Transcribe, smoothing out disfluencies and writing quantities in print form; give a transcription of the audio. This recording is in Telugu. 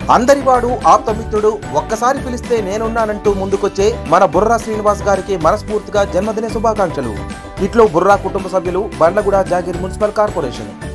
అందరివాడు ఆప్తమిత్రుడు, ఒక్కసారి పిలిస్తే నేనున్నానంటూ ముందుకొచ్చే మన బుర్రా శ్రీనివాస్ గారికి మనస్ఫూర్తిగా జన్మదిన శుభాకాంక్షలు. ఇట్లో బుర్రా కుటుంబ సభ్యులు, బండ్లగూడ జాగీర్ మున్సిపల్ కార్పొరేషన్.